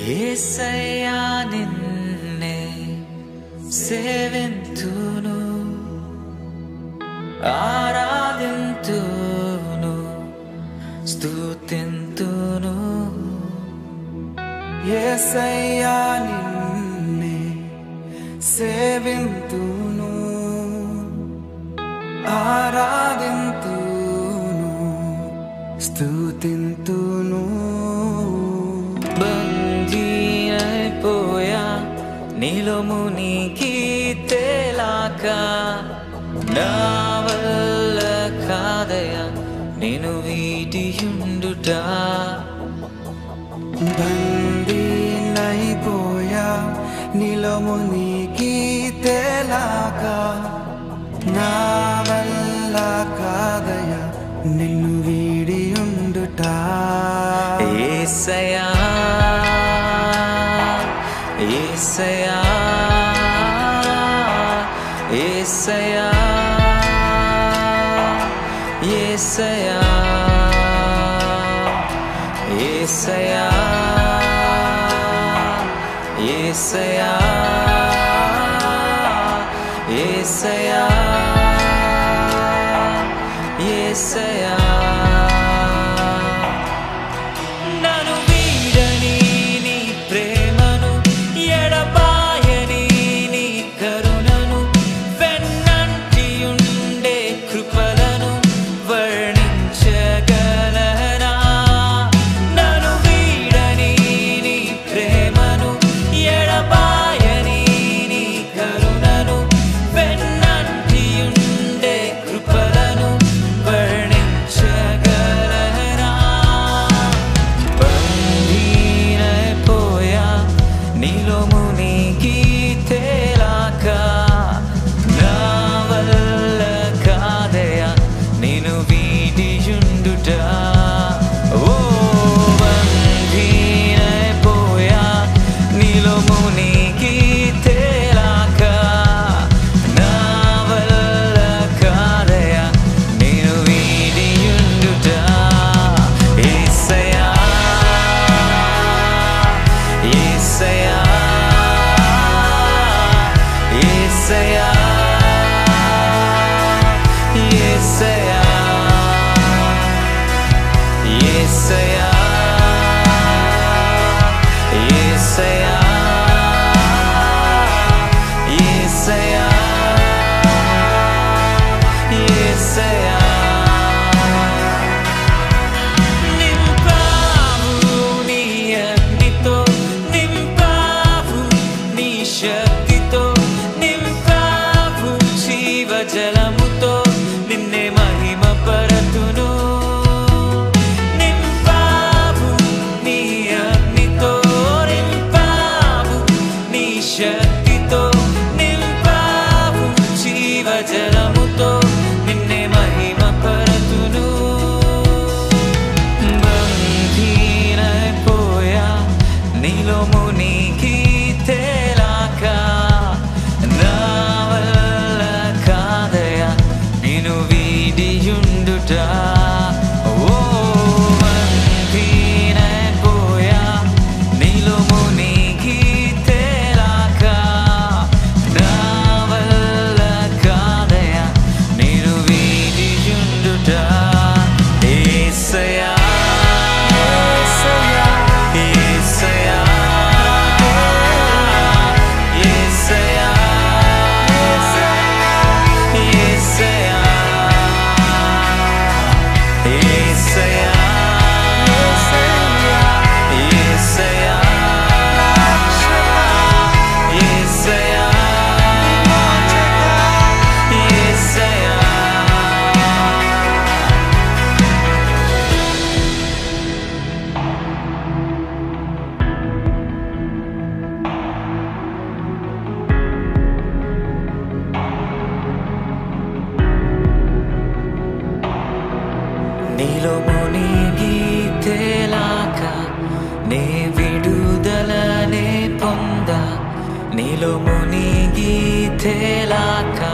యేసయ్యా నిన్నే సేవింతును ఆరాధింతును స్తుతింతును యేసయ్యా నిన్నే సేవింతును ఆరాధింతును స్తుతింతును బందీనైపోయా నీలో మునిగి తేలాక నా వల్ల కాదయా నేను వీడియుండుట బందీనైపోయా నీలో మునిగి తేలాక నా వల్ల కాదయా నిన్ను వీడియుండుట యేసయ్యా యేసయ్యా యేసయ్యా యేసయ్యా యేసయ్యా యేసయ్యా యేసయ్యా యేసయ్యా నన్ను వీడని నీ ప్రేమను ఎడబాయని నీ కరుణను వెన్నంటి ఉండే కృపలను వర్ణించగలనా నన్ను వీడని నీ ప్రేమను ఎడబాయని నీ కరుణను వెన్నంటి ఉండే కృపలను వర్ణించగలనా బందీనైపోయా నీలో మునిగి తేలాక నా వల్ల కాదయా నేను వీడియుండుట ఓ బందీనైపోయా నీలో మునిగి తేలాక నా వల్ల కాదయా నేను వీడియుండుట యేసయ్యా యేసయ్యా యేసయ్యా యేసయ్యా యేసయ్యా యేసయ్యా యేసయ్యా యేసయ్యా నింపావు నీ అగ్నితో నింపావు నీ శక్తితో నింపావు జీవజలముతో నిన్నే మహిమ పరతును నింపావు నీ అగ్నితో నింపావు నీ శక్తితో నింపావు జీవజలముతో నిన్నే మహిమ పరతును బందీనైపోయా నీలో మునిగి తేలాక నా వల్ల కాదయా నేను వీడియుండుట ఓ బందీనైపోయా నీలో మునిగి తేలాక నా వల్ల కాదయా నేను వీడియుండుట యేసయ్యా యేసయ్యా యేసయ్యా యేసయ్యా యేసయ్యా యేసయ్యా నీలో మునిగి తేలాక నే విడుదలనే పొందా నీలో మునిగి తేలాక